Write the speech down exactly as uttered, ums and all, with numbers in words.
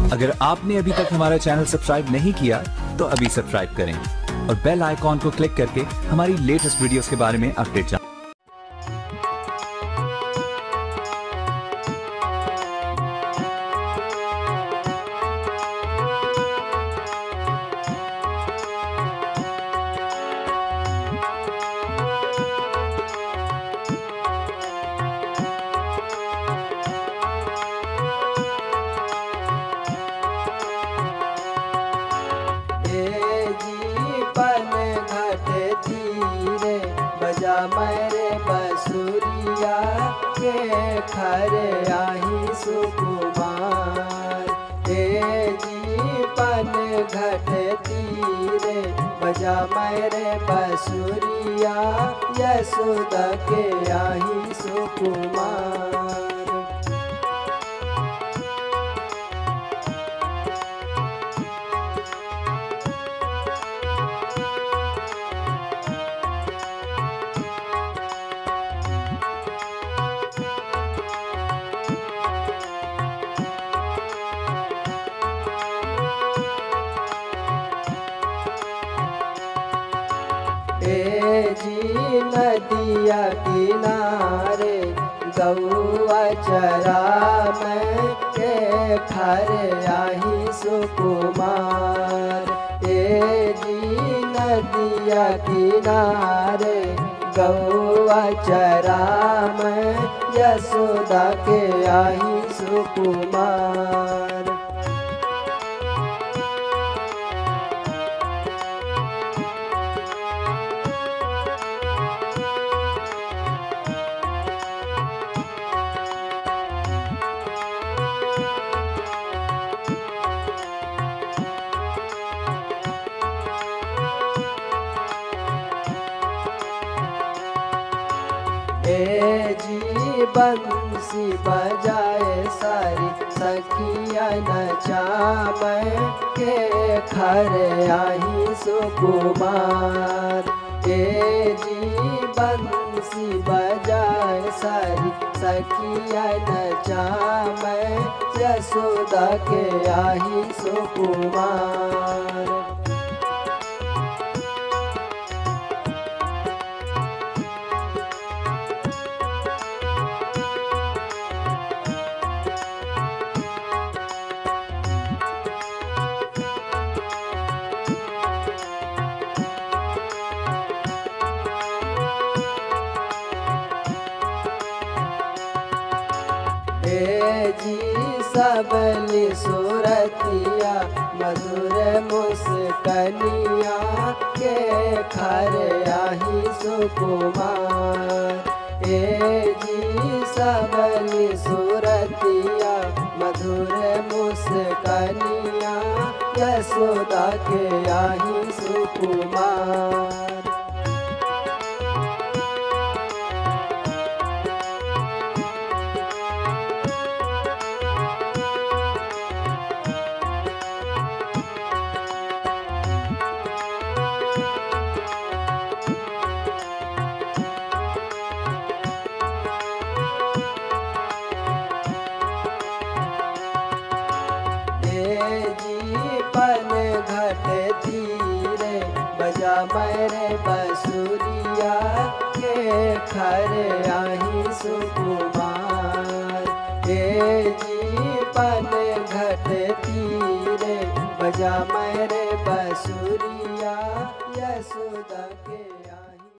अगर आपने अभी तक हमारा चैनल सब्सक्राइब नहीं किया तो अभी सब्सक्राइब करें और बेल आइकॉन को क्लिक करके हमारी लेटेस्ट वीडियोस के बारे में अपडेट जानें। बजा मेरे बसुरिया के खरे आही सुकुमार। ए जीवन घट तीरे बजा मेरे बसुरिया यशोदा के आही सुकुमार। ए जी नदिया किनारे गौआ चरा मैं के खरे आही सुकुमार। ए जी नदिया किनारे गौआ चरा मैं यशोदा के आही सुकुमार। ए जी बंसी बजाए सारी सखिया नचामै के खरे आही सुकुमार। ए जी बंसी बजाए सारी सखिया नचामै यशोदा के आही सुकुमार। ए जी सबली सूरतिया मधुर मुस्कनिया के खरे आही सुकुमार। ए जी सबली सूरतिया मधुर मुस्कनिया यशोदा के आही सुकुमार। जीवन घट तीरे बजा मेरे बसुरिया के खरे आही सुकुमार। ए जीवन घट तीरे बजा मेरे बसुरिया यशोदा के